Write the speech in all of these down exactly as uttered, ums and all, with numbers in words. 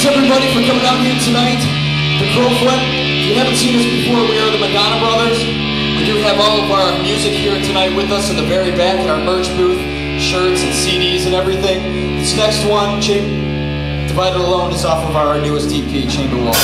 everybody for coming out here tonight. The Crowfoot. If you haven't seen us before, we are the Madonna Brothers. We do have all of our music here tonight with us in the very back in our merch booth, shirts and C Ds and everything. This next one, Divided Alone, is off of our newest E P, Chamber Wall.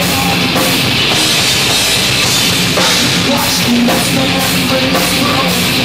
Watch me, let's